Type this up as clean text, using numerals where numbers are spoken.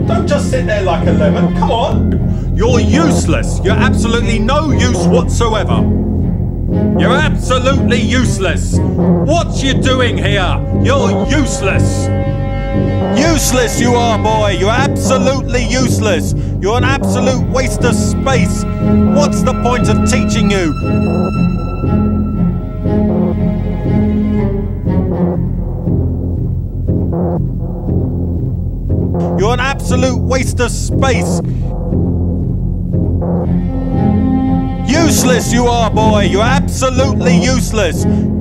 Don't just sit there like a lemon. Come on. You're useless. You're absolutely no use whatsoever. You're absolutely useless. What you doing here? You're useless. Useless you are, boy. You're absolutely useless. You're an absolute waste of space. What's the point of teaching you? You're an absolute waste of space. Useless you are, boy. You're absolutely useless.